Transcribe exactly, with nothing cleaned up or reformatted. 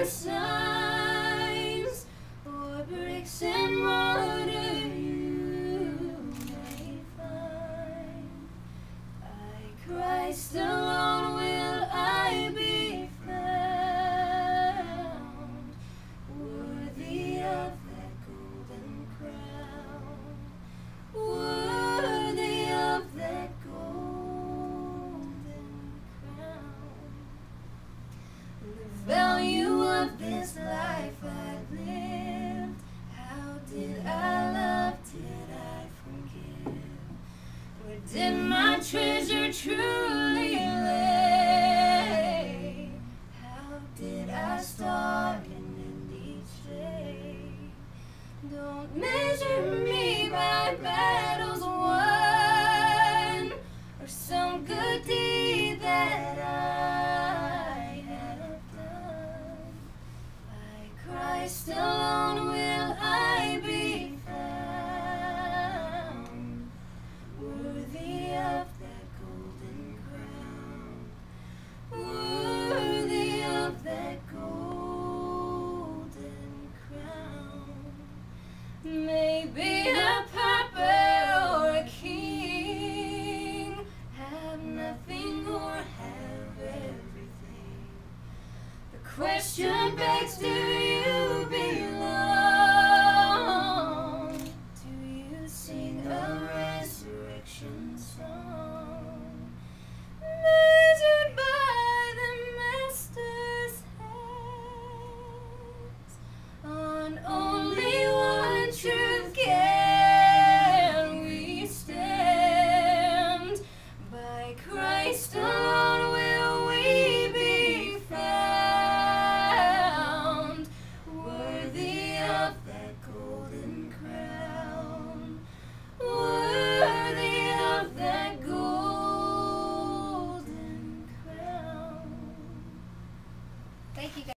signs or bricks and mortar you may find. By Christ alone will I be found, worthy of that golden crown, worthy of that golden crown. The value of this life I've lived, how did I love, did I forgive? Where did my treasure truly lay? How did I start and end each day? Don't measure me by battles won or some good deed that I have done. By Christ alone will I be found, worthy of that golden crown, worthy of that golden crown. Maybe a pauper or a king, have nothing or have everything. The question begs, do you belong? Do you sing a resurrection song?